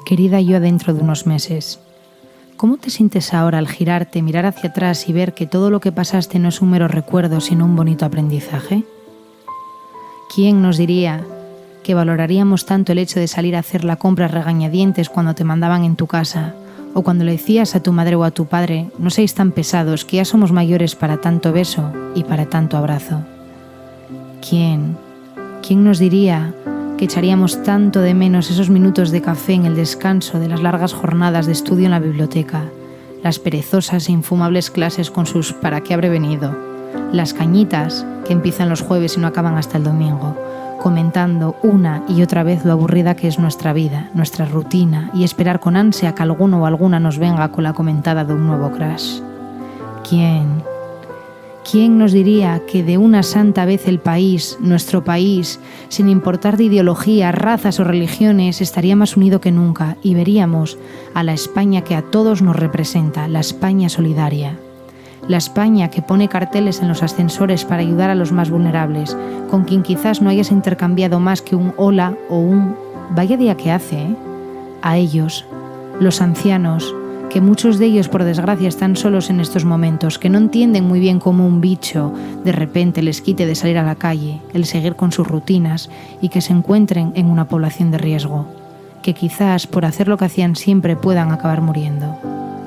Querida yo dentro de unos meses, ¿cómo te sientes ahora al girarte, mirar hacia atrás y ver que todo lo que pasaste no es un mero recuerdo, sino un bonito aprendizaje? ¿Quién nos diría que valoraríamos tanto el hecho de salir a hacer la compra a regañadientes cuando te mandaban en tu casa, o cuando le decías a tu madre o a tu padre, no seáis tan pesados, que ya somos mayores para tanto beso y para tanto abrazo? ¿Quién nos diría que echaríamos tanto de menos esos minutos de café en el descanso de las largas jornadas de estudio en la biblioteca, las perezosas e infumables clases con sus ¿para qué habré venido?, las cañitas que empiezan los jueves y no acaban hasta el domingo, comentando una y otra vez lo aburrida que es nuestra vida, nuestra rutina, y esperar con ansia que alguno o alguna nos venga con la comentada de un nuevo crush? ¿Quién nos diría que de una santa vez el país, nuestro país, sin importar de ideología, razas o religiones, estaría más unido que nunca y veríamos a la España que a todos nos representa, la España solidaria? La España que pone carteles en los ascensores para ayudar a los más vulnerables, con quien quizás no hayas intercambiado más que un hola o un vaya día que hace, ¿eh? A ellos, los ancianos, que muchos de ellos por desgracia están solos en estos momentos, que no entienden muy bien cómo un bicho de repente les quite de salir a la calle, el seguir con sus rutinas y que se encuentren en una población de riesgo, que quizás por hacer lo que hacían siempre puedan acabar muriendo.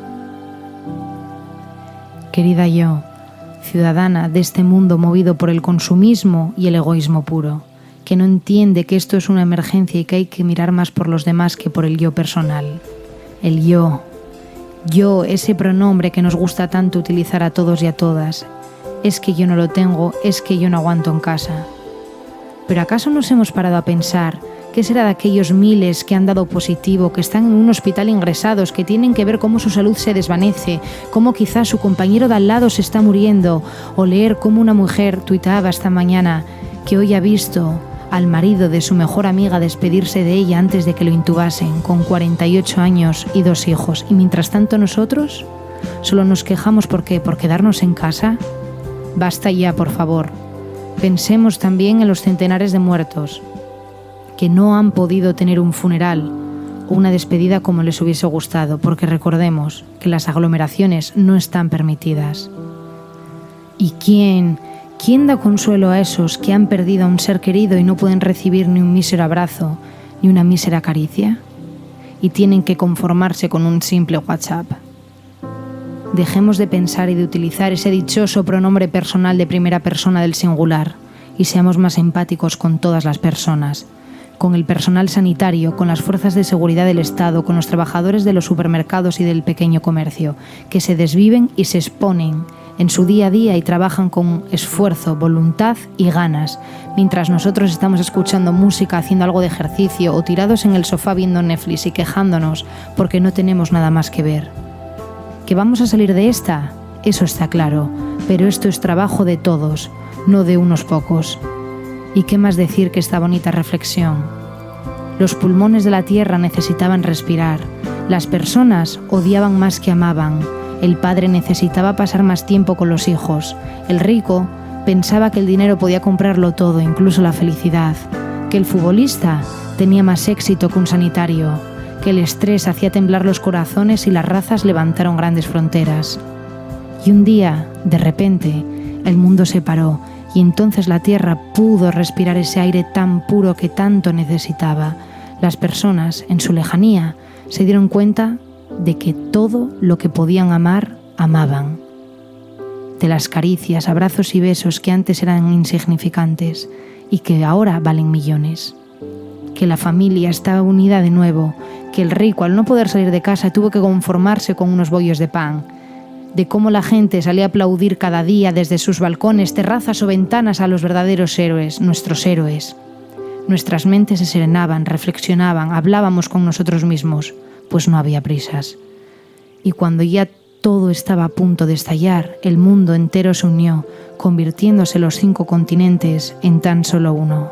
Querida yo, ciudadana de este mundo movido por el consumismo y el egoísmo puro, que no entiende que esto es una emergencia y que hay que mirar más por los demás que por el yo personal. El yo, ese pronombre que nos gusta tanto utilizar a todos y a todas. Es que yo no lo tengo, es que yo no aguanto en casa. ¿Pero acaso nos hemos parado a pensar qué será de aquellos miles que han dado positivo, que están en un hospital ingresados, que tienen que ver cómo su salud se desvanece, cómo quizás su compañero de al lado se está muriendo, o leer cómo una mujer tuiteaba esta mañana que hoy ha visto al marido de su mejor amiga despedirse de ella antes de que lo intubasen, con 48 años y 2 hijos, y mientras tanto nosotros solo nos quejamos por quedarnos en casa? Basta ya, por favor. Pensemos también en los centenares de muertos que no han podido tener un funeral o una despedida como les hubiese gustado, porque recordemos que las aglomeraciones no están permitidas. ¿Y quién da consuelo a esos que han perdido a un ser querido y no pueden recibir ni un mísero abrazo, ni una mísera caricia? Y tienen que conformarse con un simple WhatsApp. Dejemos de pensar y de utilizar ese dichoso pronombre personal de primera persona del singular y seamos más empáticos con todas las personas, con el personal sanitario, con las fuerzas de seguridad del Estado, con los trabajadores de los supermercados y del pequeño comercio, que se desviven y se exponen en su día a día y trabajan con esfuerzo, voluntad y ganas, mientras nosotros estamos escuchando música, haciendo algo de ejercicio o tirados en el sofá viendo Netflix y quejándonos porque no tenemos nada más que ver. ¿Que vamos a salir de esta? Eso está claro, pero esto es trabajo de todos, no de unos pocos. ¿Y qué más decir que esta bonita reflexión? Los pulmones de la tierra necesitaban respirar, las personas odiaban más que amaban, el padre necesitaba pasar más tiempo con los hijos, el rico pensaba que el dinero podía comprarlo todo, incluso la felicidad, que el futbolista tenía más éxito que un sanitario, que el estrés hacía temblar los corazones y las razas levantaron grandes fronteras. Y un día, de repente, el mundo se paró y entonces la tierra pudo respirar ese aire tan puro que tanto necesitaba. Las personas, en su lejanía, se dieron cuenta de que todo lo que podían amar, amaban. De las caricias, abrazos y besos que antes eran insignificantes y que ahora valen millones. Que la familia estaba unida de nuevo, que el rico, al no poder salir de casa, tuvo que conformarse con unos bollos de pan. De cómo la gente salía a aplaudir cada día desde sus balcones, terrazas o ventanas a los verdaderos héroes, nuestros héroes. Nuestras mentes se serenaban, reflexionaban, hablábamos con nosotros mismos, pues no había prisas. Y cuando ya todo estaba a punto de estallar, el mundo entero se unió, convirtiéndose los 5 continentes en tan solo uno.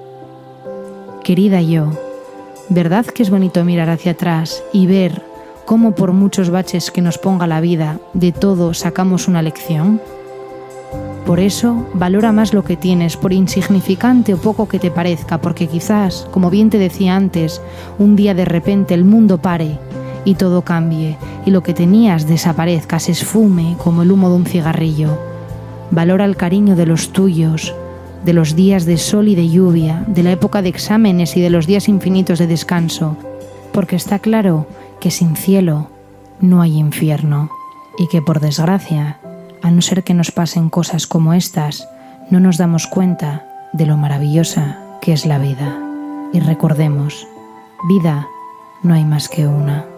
Querida yo, ¿verdad que es bonito mirar hacia atrás y ver cómo por muchos baches que nos ponga la vida, de todo sacamos una lección? Por eso, valora más lo que tienes, por insignificante o poco que te parezca, porque quizás, como bien te decía antes, un día de repente el mundo pare y todo cambie, y lo que tenías desaparezca, se esfume como el humo de un cigarrillo. Valora el cariño de los tuyos, de los días de sol y de lluvia, de la época de exámenes y de los días infinitos de descanso, porque está claro que sin cielo no hay infierno, y que por desgracia, a no ser que nos pasen cosas como estas, no nos damos cuenta de lo maravillosa que es la vida. Y recordemos, vida no hay más que una.